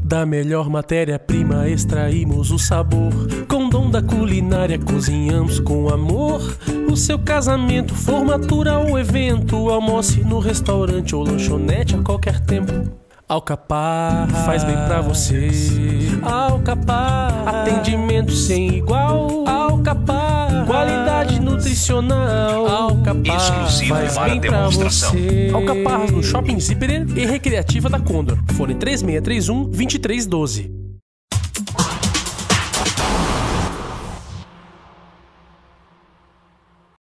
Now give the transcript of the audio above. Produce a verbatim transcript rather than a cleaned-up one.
Da melhor matéria-prima extraímos o sabor. Com dom da culinária cozinhamos com amor. O seu casamento, formatura ou evento, almoce no restaurante ou lanchonete a qualquer tempo. Alcapar faz bem pra você. Alcapar, atendimento sem igual. Alcapar, qualidade nutricional. Alcapar, exclusivo faz para bem pra demonstração. você. Alcapar no Shopping Zipper e Recreativa da Condor. Fone três seis três um, dois três um doze.